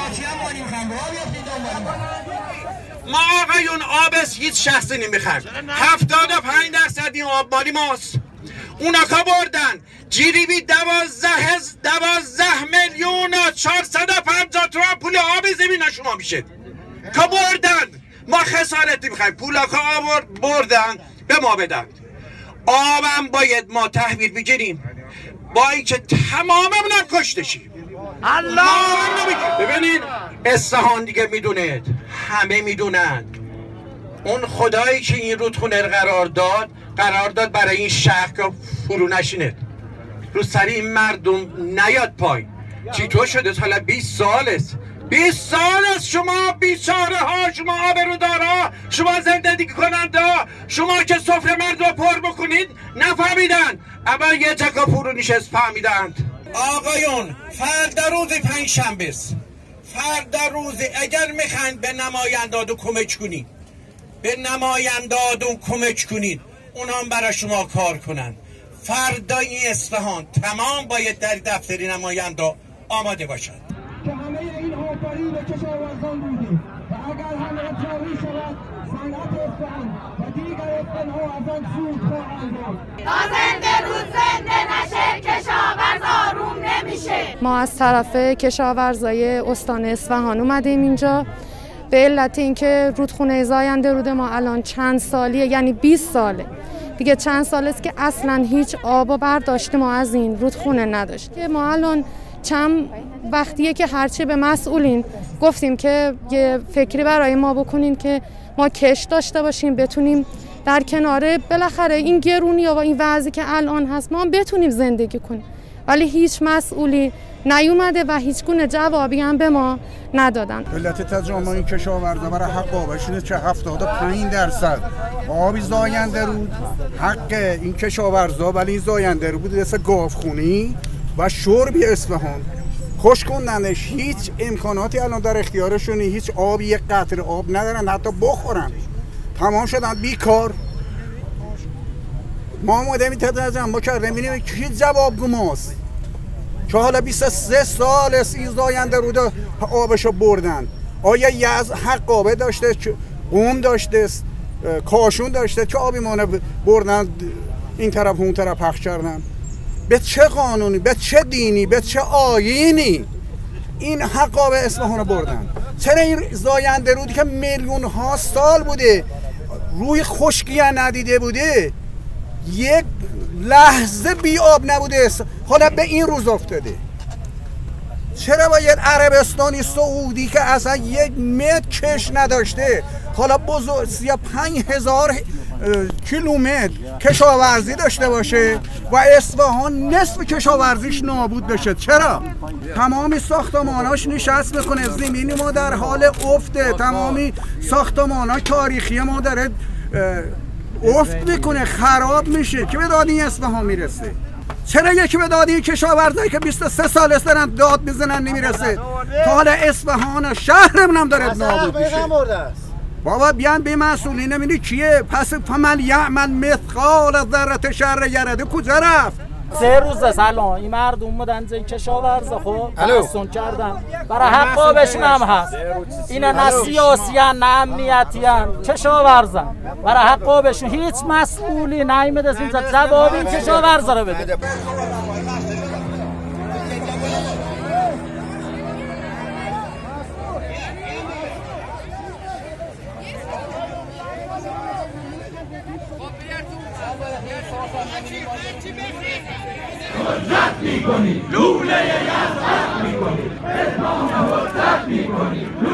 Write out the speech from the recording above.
ما آقایون آب هیچ شخصی نمیخوایم. 75% این آب مالی ماست. اونا که بردن جیریبی 12,450,000 تومان پول آب زمین شما میشه که بردن. ما خسارتی میخوایم. پولا که بردن به ما بدن. آبم باید ما تحویل بگیریم با اینکه تماممون کشته شیم. الله ببینید اصفهان دیگه میدونید، همه میدونند اون خدایی که این رودخونه قرار داد برای این شهر که فرو نشینه، رو سر این مردم نیاد پای. چطور شده؟ حالا 20 سال است، 20 سال است شما بیچاره ها، شما آبرودارا، شما زندگی کننده ها، شما که سفره مردم پر بکنید نفهمیدن، اما یه جگه فرو نشست فهمیدند. آقایون فردا روز پنجشنبه است، فردا روز اگر میخواین به نمایندادون کمک کنید، به نمایندادون کمک کنید، اونا هم برای شما کار کنن. فردا این اصفهان تمام باید در دفتر نماینده آماده باشد که همه این آفرین کشاورزان بودیم و اگر همه جاری شود صنعت اصفهان و دیگر اصفهان‌ها از آن سود خواهند برد. تا زنده رود زنده نشه کشاورز آروم نمیشه. ما از طرف کشاورزای استان اصفهان اومدیم اینجا به علت اینکه رودخونه زاینده رود ما الان چند سالیه، یعنی 20 ساله دیگه، چند سال است که اصلا هیچ آب و برداشت ما از این رودخونه نداشت. ما الان چند وقتیه که هرچی به مسئولین گفتیم که یه فکری برای ما بکنین که ما کش داشته باشیم، بتونیم در کنار بالاخره این گرونی و این وضعی که الان هست ما بتونیم زندگی کنیم، ولی هیچ مسئولی نیومده و هیچ گونه جوابی هم به ما ندادن. علت تجمع این کشاورزا برای حق آبشونه که 75% آبی زاینده رود حق این کشاورزا، ولی این زاینده رود مثل گاوخونی و شربی اصفهان خوش کندنش هیچ امکاناتی الان در اختیارشون، هیچ آبی یک قطره آب ندارن حتی بخورن، تمام شدن بیکار. ما مدمی تجمع کردیم ببینیم کی جواب گماست که حالا 23 سال است این زاینده رود آبشو بردن. آیا یزد حق آبه داشته، قوم داشته، کاشون داشته که آبی مانه بردن این طرف اون طرف پخش کردن؟ به چه قانونی، به چه دینی، به چه آیینی این حق آب اصفهان بردن؟ چرا این زاینده رودی که میلیون ها سال بوده روی خشکی ندیده بوده، یک لحظه بی آب نبوده، حالا به این روز افتاده؟ چرا باید عربستانی سعودی که اصلا یک متر کش نداشته حالا بزرگ 35,000 کیلومتر کشاورزی داشته باشه و اصفهان نصف کشاورزیش نابود بشه؟ چرا؟ تمامی ساختماناش نشست میکنه، زمین ما در حال افته، تمامی ساختمانا تاریخی ما داره افت میکنه، خراب میشه که به داد این اصفهان میرسه. چرا یکی به داد این کشاورزایی که 23 سال است دارن داد میزنن نمیرسه؟ تا حالا اصفهان شهرمون هم داره نابود میشه. بابا بیان به مسئولین نمیدی کیه؟ پس فمن یعمل مثقال ذره شر یره کجا رفت؟ 3 روز است الان این مردم اومدن این کشاورزا خب تحصن کردن برای حق آبشون هم هست. اینا نه سیاسی ان نه امنیتی ان، کشاورزن برای حق آبشون. هیچ مسئولی نیامد از اینجا جواب این کشاورزا رو بده. رد میکنی لوله یزد میکنی، ادمان و رد میکنی